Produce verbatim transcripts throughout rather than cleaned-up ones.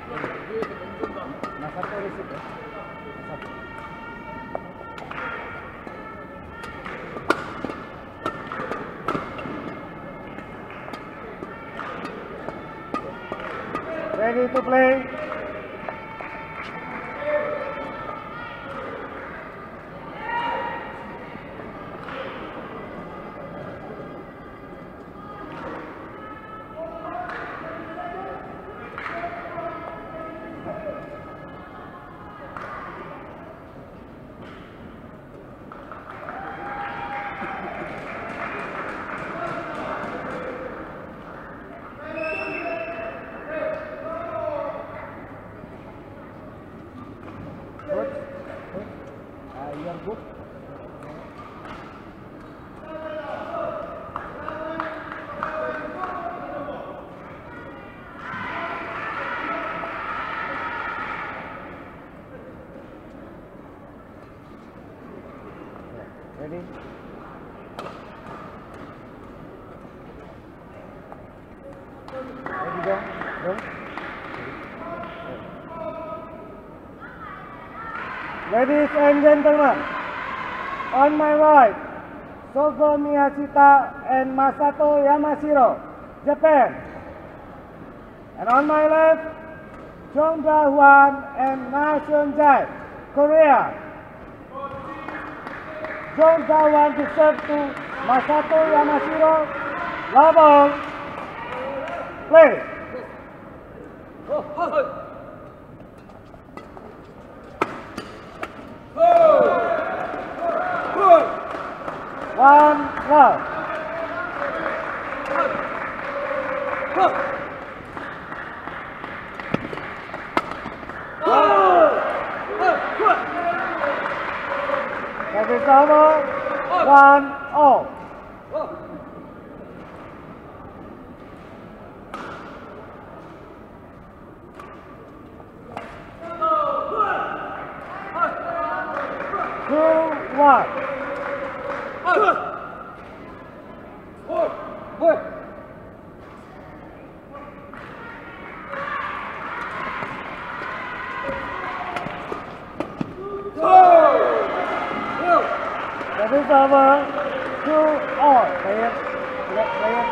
Masatu resip ya. Masatu. Ready to play. Good. Ready? Ready, go. Go. Ladies and gentlemen, on my right, Sogo Miyashita and Masato Yamashiro, Japan. And on my left, Chong Da-hwan and Na Seung-jae, Korea. Chong Da-hwan to serve to Masato Yamashiro. Love all. Play. One love. That is over. One all. Two one. That is over. Two all. Play it. Play it.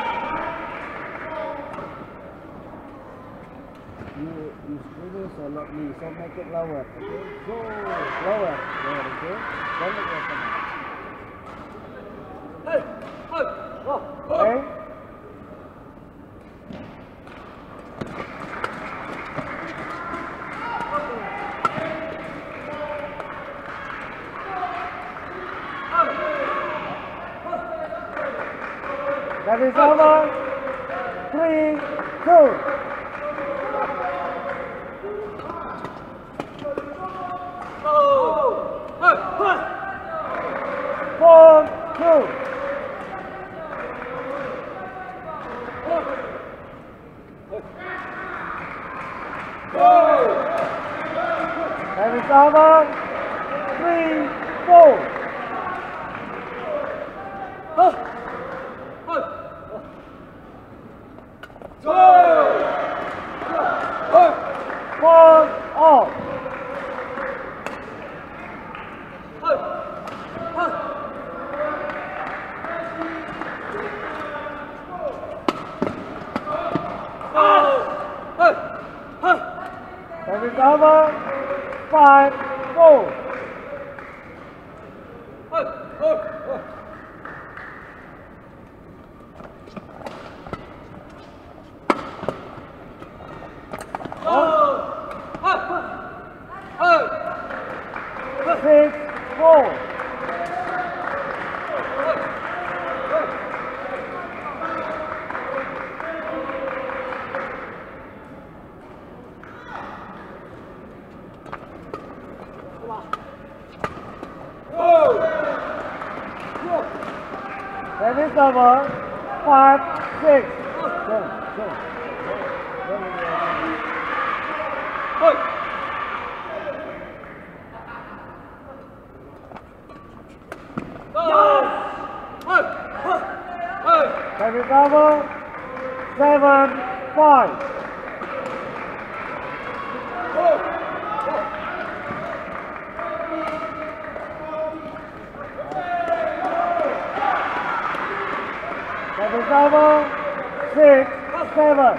You you squeeze so lightly, so make it lower. Okay. So lower. There. Okay. Don't make it come. Hey. Okay. That is over. Three, two. Four, two. That is over. Three, four. Four all. That is over. Five, four. Six, four. That is over. Five, six. Go, go. That is over. Seven, five. over. Six, seven.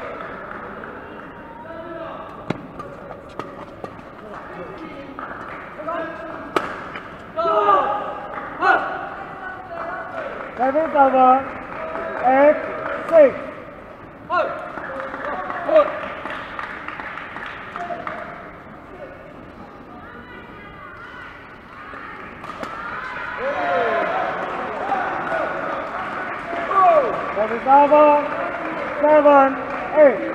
Service over. Eight, six. Service over. Seven, eight.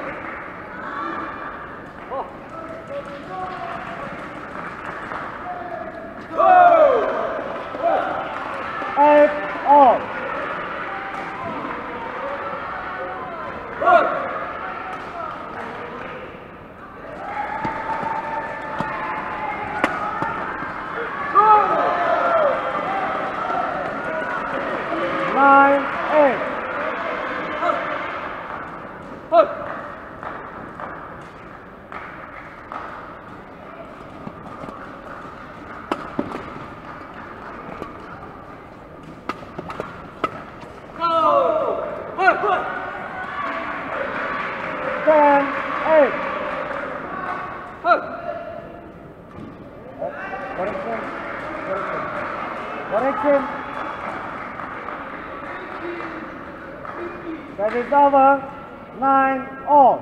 Eight, all. Nine, eight. Ten, eight. Correction. Correction. Correction. That is over. Nine, all.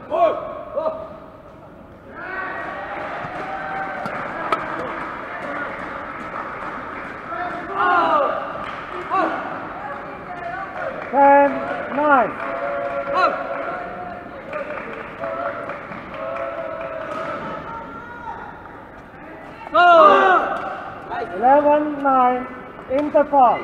Ten, nine. Eleven, nine, interfall.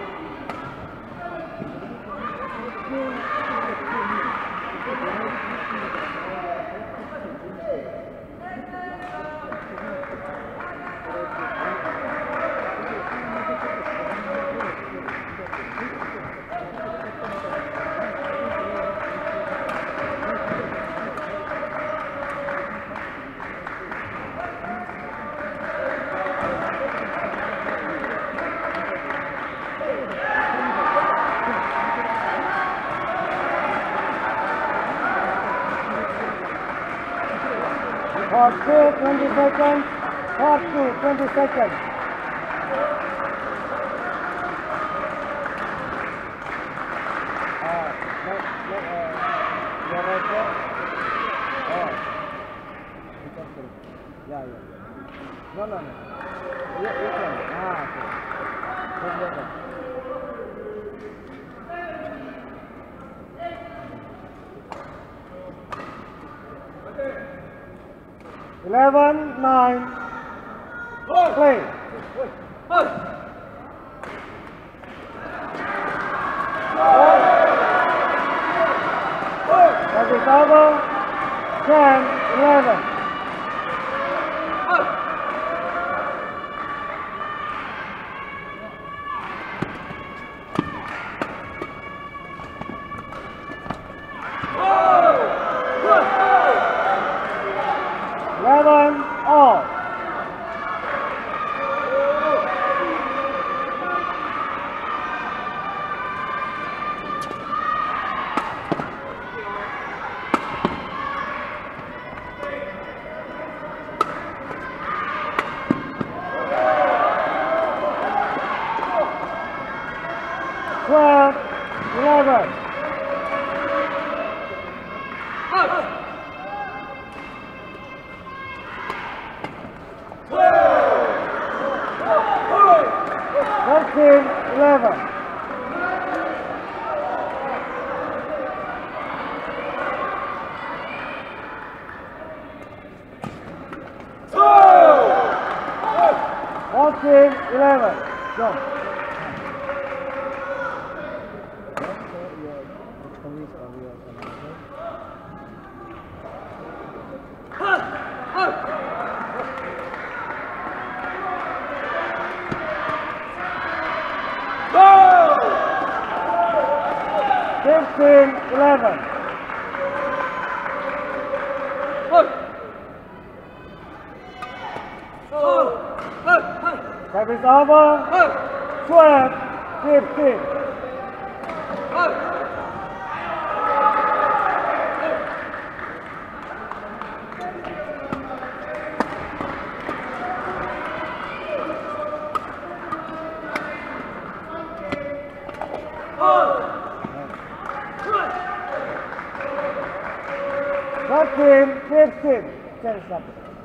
Part two, twenty seconds. Part two, twenty seconds. Uh, no, no, uh, you're right there. Oh. Yeah, yeah. No, no, no. You, you can. Ah, okay. Just let it. Eleven, nine, play. That is over. Ten, eleven. Eleven, all. Twelve, eleven. Thirteen, eleven. Fourteen, eleven. Go. Fifteen, eleven. Service over. Twelve, fifteen. fourteen, fifteen. Change up.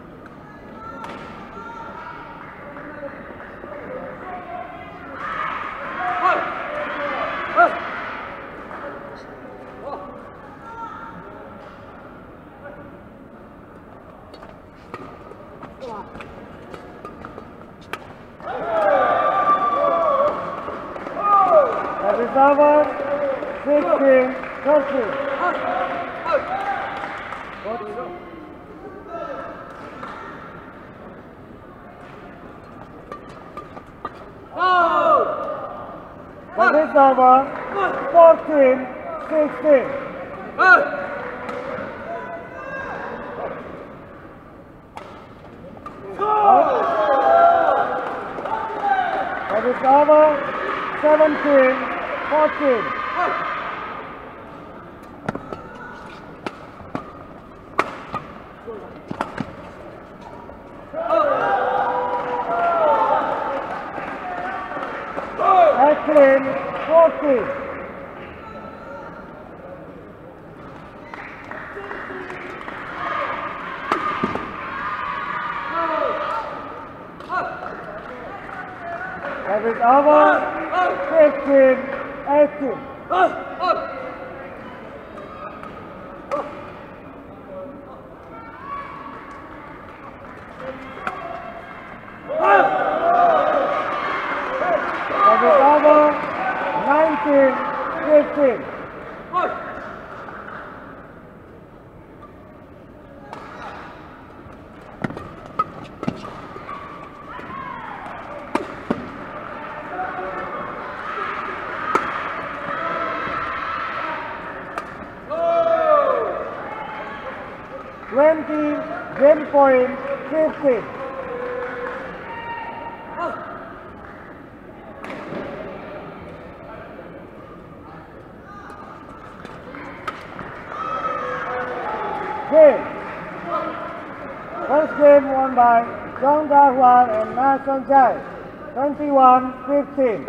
That is over. sixteen, thirteen. That is over. fourteen, sixteen. That is over. seventeen, fourteen. eighteen, fourteen. That is over. fifteen, eighteen. That is over. nineteen, fifteen. twenty, game point, fifteen. Game. First game won by Jong Da-hwan and Na Son-jae, twenty-one, fifteen.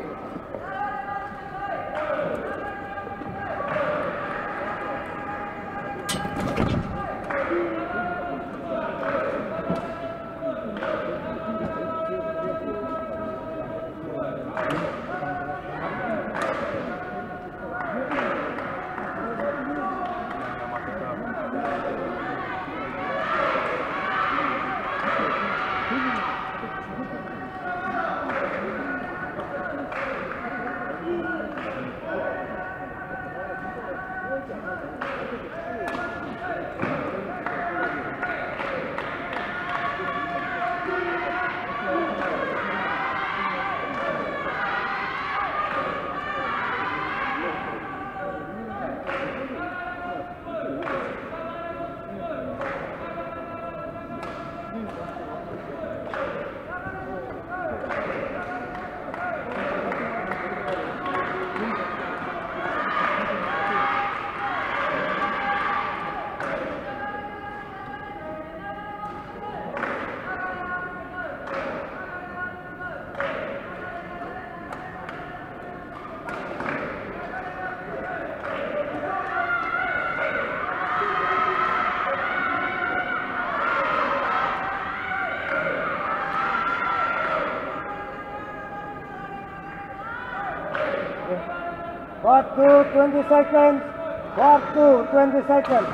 Part two, twenty seconds. Part two, twenty seconds.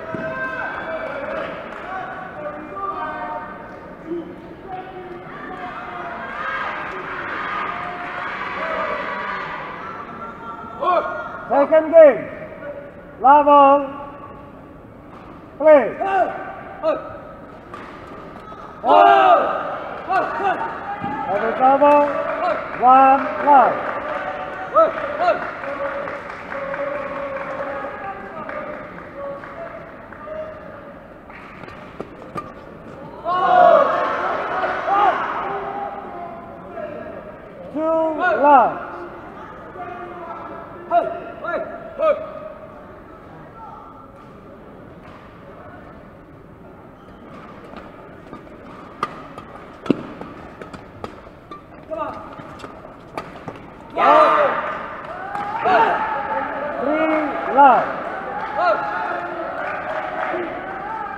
Second game. Level. Play. That is over. One love. Two love. Three love.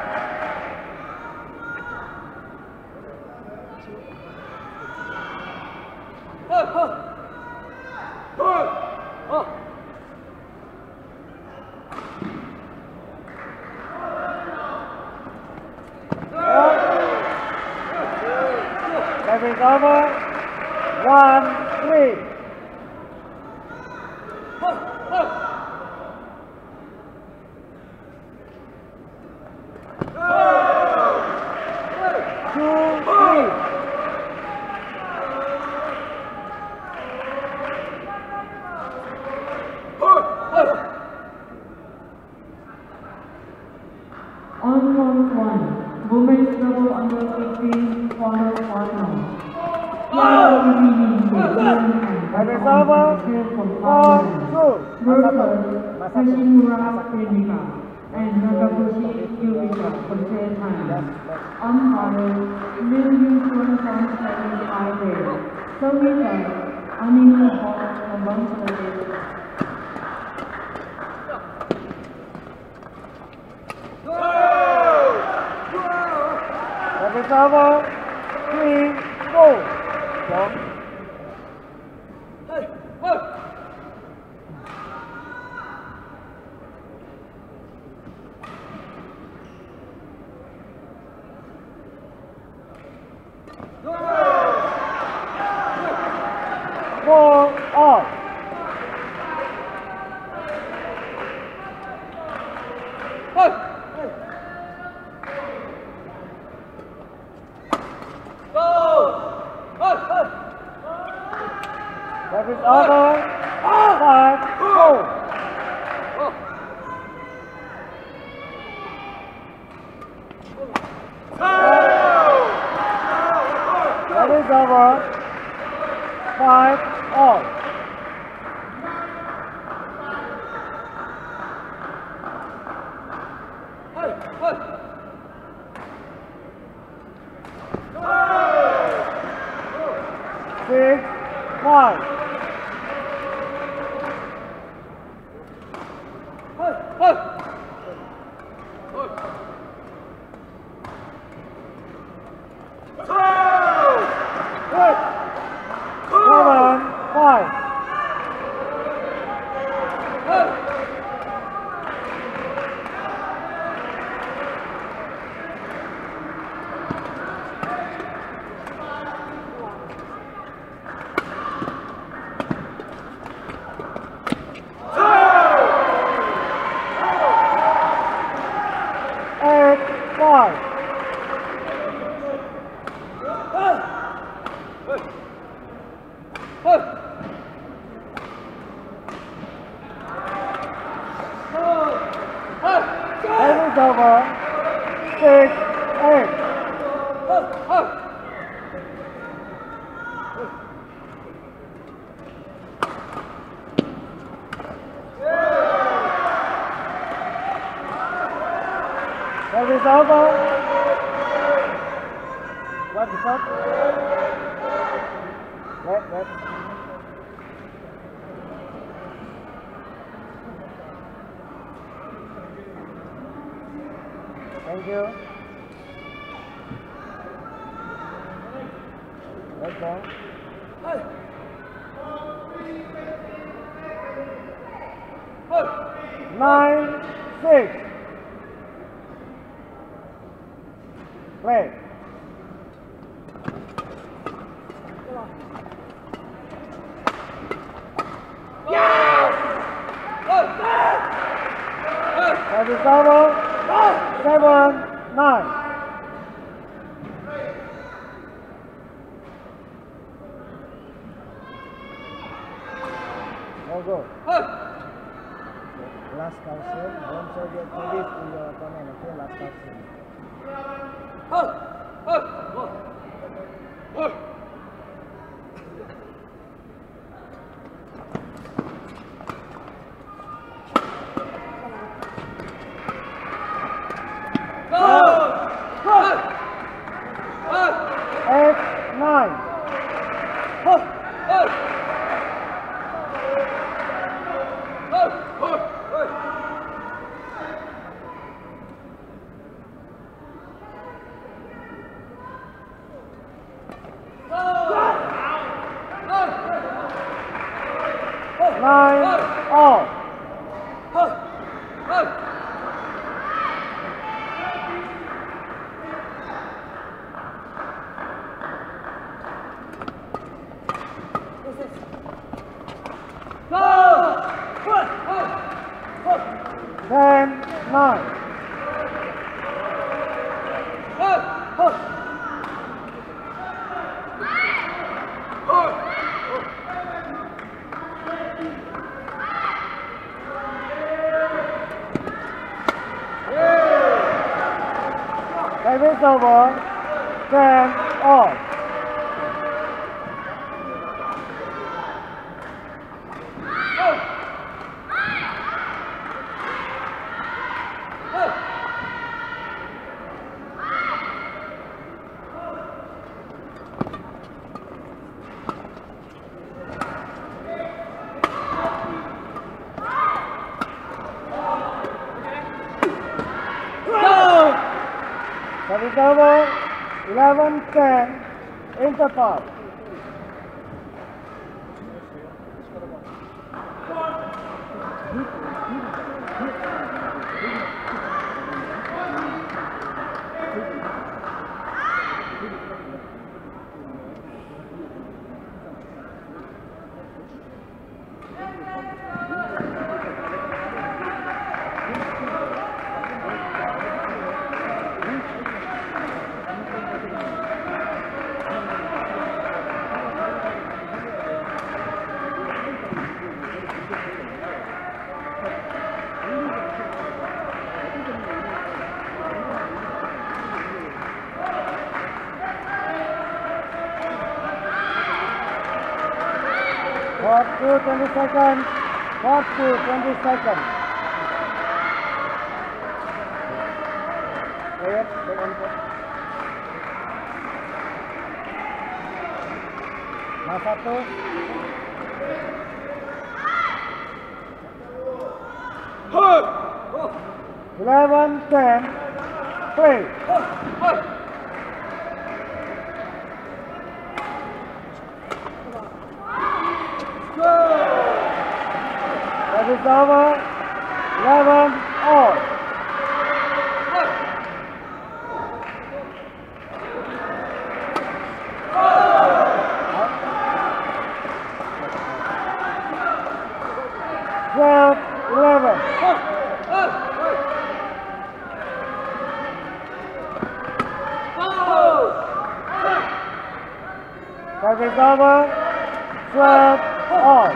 Time is over. One, three. Two, three. On point one, women's double under fifteen quarter final. Time is over. Four, two. Versus Hashimura Federica and Nagabushi Yurika for third time. Umpire, Million Twenty-One Seven Highway. Servitor, Anina Hall, Combined Service. Time is over. Three, go. Go. Four off. That is over. Five, four. That is over. Five all. Six, five. Seven, five. Eight, five. That is over. Six, eight. That is over. What is up? Wait, wait. Thank you. Let's go. Nine, six. Play. That is over. Seven, nine. No go. Last calcium. Don't show your credit to your opponent. Okay, last calcium. Eight, nine. Service over. ten all. Service over. eleven ten. Interpart. Four to twenty seconds. Four to twenty seconds. Wait, wait on the Mas satu. Eleven ten. Play. That is over. eleven all. twelve eleven. That is over. twelve all.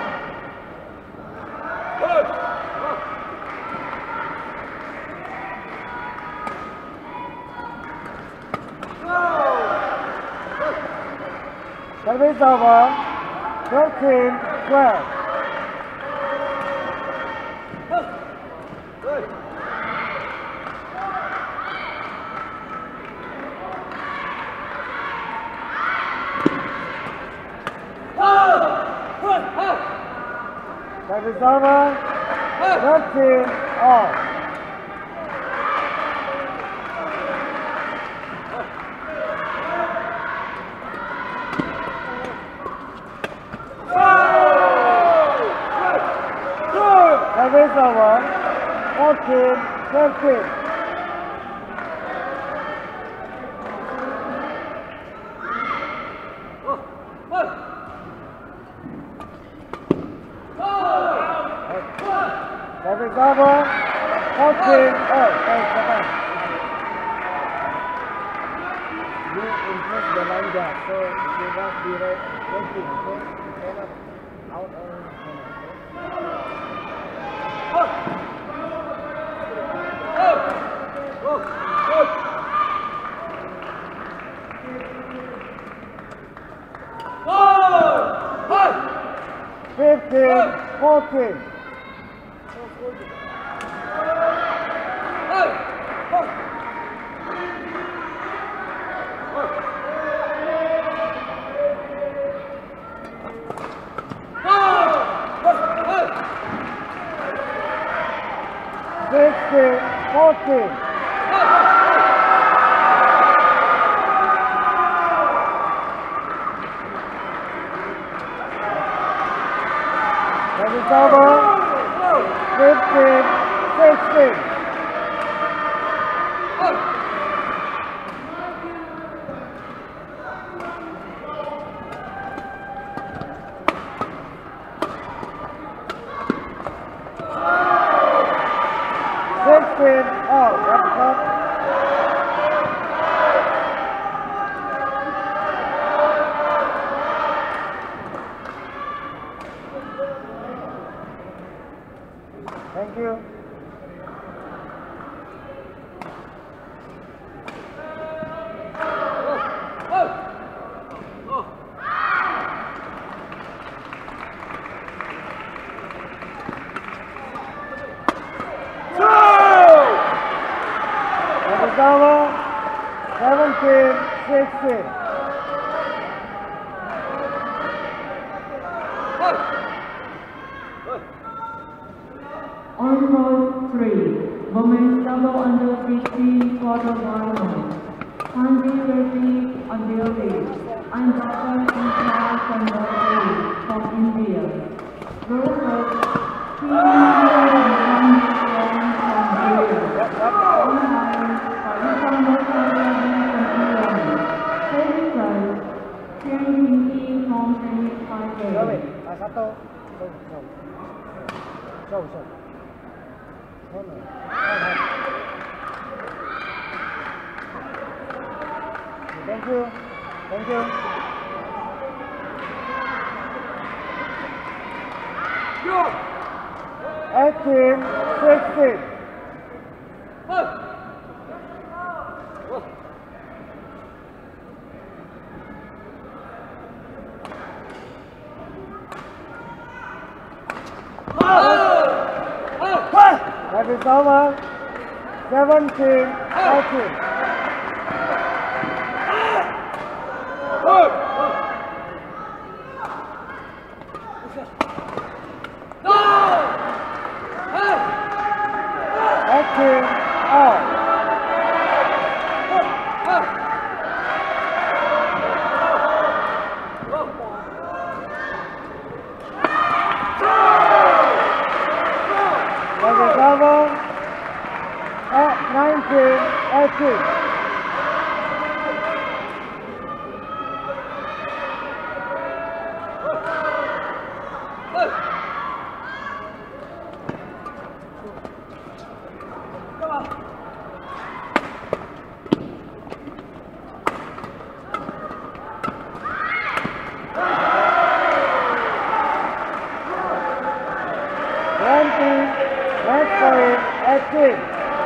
Service over. thirteen twelve. Service over. thirteen all. Service over. fourteen thirteen. Service over. fourteen all. Thanks, bye-bye. You impress the line guard, so you must be right waiting, okay? You cannot out or fifteen fourteen. sixteen fourteen. That is over. fifteen sixteen. sixteen out. seventeen sixteen. On court three, women's double under fifteen quarterfinals. Sandy Reddy Adeli and Doctor Inka Kandari from India. Versus Team India and One from Korea. On line, Alexander Sarabhi from Iran. Second prize, Chen Yingyi from semi-final. Rồi, à satu. Show, show. Show, show. Hold on. Hold on. Thank you. Thank you. eighteen sixteen. That is over. seventeen eighteen. eighteen all. That is over. At nineteen eighteen. twenty, match point eighteen.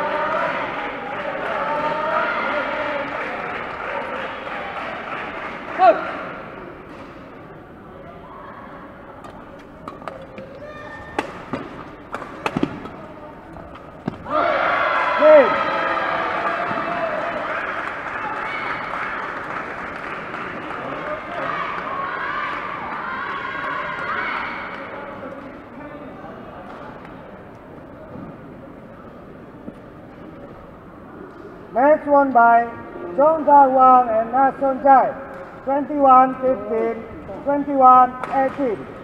Game. Match won by Chong Da-Wang and Na Son-Chai, twenty-one fifteen, twenty-one eighteen.